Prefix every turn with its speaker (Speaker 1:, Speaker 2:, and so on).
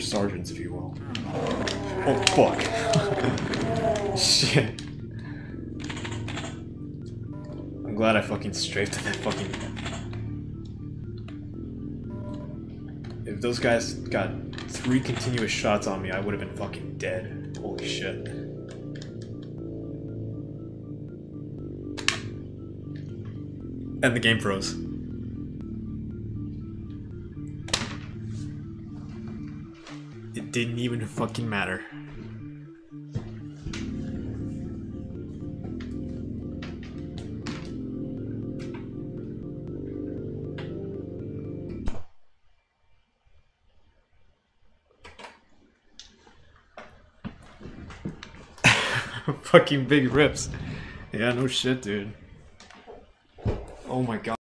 Speaker 1: sergeants, if you will. Oh, fuck. Shit. I'm glad I fucking strafed that fucking... If those guys got 3 continuous shots on me, I would have been fucking dead. Holy shit. And the game froze. It didn't even fucking matter. Fucking big rips. Yeah, no shit, dude. Oh my god.